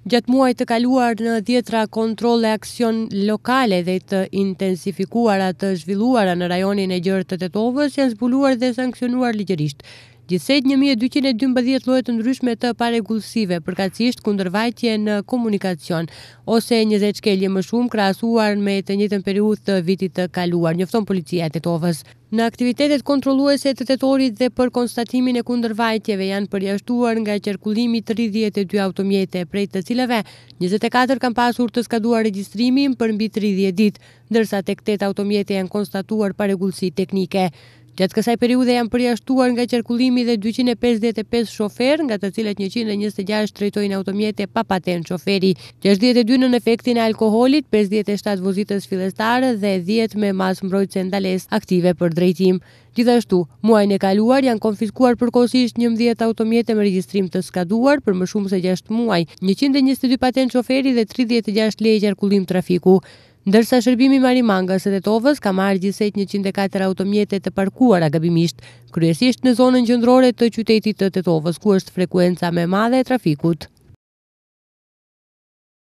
Gjatë muajit të kaluar në 10 kontrolle aksion lokale dhe të intensifikuara të zhvilluara në rajonin e Gjerë të Tetovës janë zbuluar dhe sankcionuar ligjërisht. Gjithsej 1212 lloje të ndryshme të parregullsive, përkatësisht kundërvajtje në komunikacion, ose 20 shkelje më shumë krahasuar me të njëjtën periudhë të vitit të kaluar, njofton policia e Tetovës. Në aktivitetet kontrolluese të tetorit dhe për konstatimin e kundërvajtjeve janë përjashtuar nga qarkullimi 32 automjete, prej të cilave 24 kanë pasur të skaduar regjistrimin për mbi 30 ditë, ndërsa tek 8 automjete janë konstatuar parregullsi teknike. Gjatë kësaj periudhe janë përjashtuar nga qarkullimi dhe 255 shofer, nga të cilët 126 drejtojnë automjete pa patent shoferi, 62 nën efektin e alkoolit, 57 vozitës fillestare dhe 10 me masë mbrojtëse ndalesë aktive për drejtim. Gjithashtu, muajin e kaluar janë konfiskuar përkohësisht 11 automjete me regjistrim të skaduar për më shumë se 6 muaj, 122 patent shoferi dhe 36 leje qarkullim trafiku. Ndërsa shërbimi Marimangës së Tetovës ka marrë gjithsej 104 automjete të parkuara gabimisht, kryesisht në zonën qendrore të qytetit të Tetovës, ku është frekuenca më e madhe e trafikut.